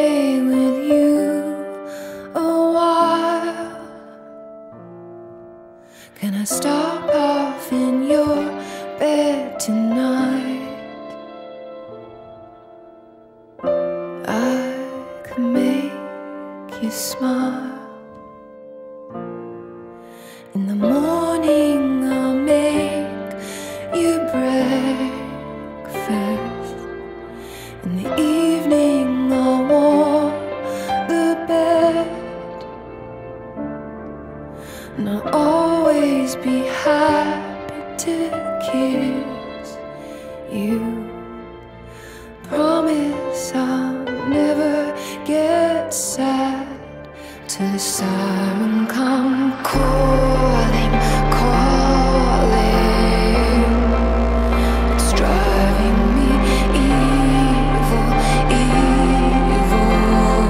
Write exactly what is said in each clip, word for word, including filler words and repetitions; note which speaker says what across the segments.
Speaker 1: stay with you a while? Can I stop off in your bed tonight? I could make you smile. In the morning I'll make you breakfast. In the evening I'll warm the bed. And I'll always be happy to kiss you. Promise I'll never get sad till the siren come calling, calling. It's driving me evil, evil.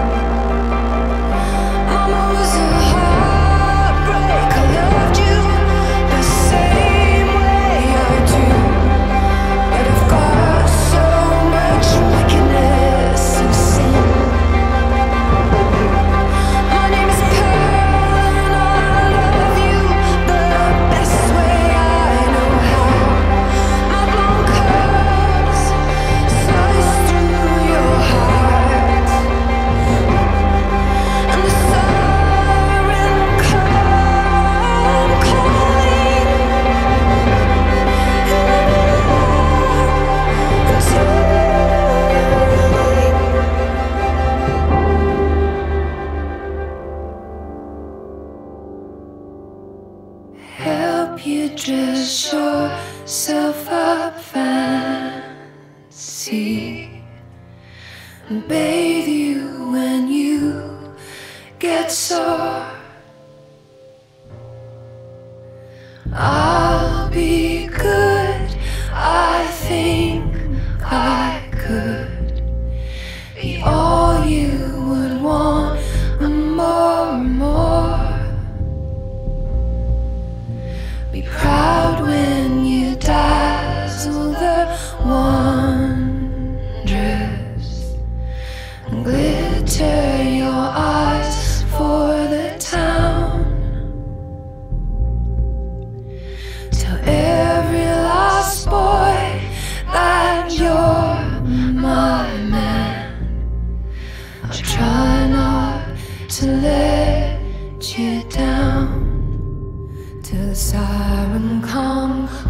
Speaker 1: Mama was a heartbreak. I loved you the same way I do, but I've got so much wickedness and sin. My name is Pearl and I love you the best way I know how. My blonde curls slice through your heart, and the siren come calling, and help you dress yourself up fancy, and bathe you when you get sore. I'll be good, I think I could be all you would want and more and more. Be proud when you dazzle the wondrous, and glitter your eyes for the town. Tell every last boy that you're my man. I'll try not to let you down till the siren come